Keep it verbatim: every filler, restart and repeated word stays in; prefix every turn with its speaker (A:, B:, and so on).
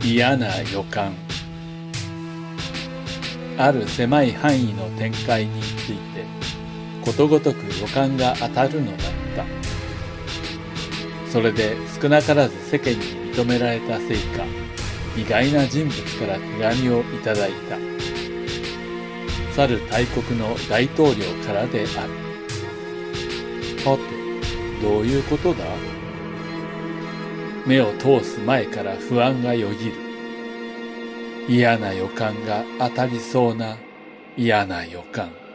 A: 嫌な予感。ある狭い範囲の展開についてことごとく予感が当たるのだった。それで少なからず世間に認められたせいか、意外な人物から手紙をいただいた。去る大国の大統領からである。はて、どういうことだ？目を通す前から不安がよぎる。嫌な予感が当たりそうな嫌な予感。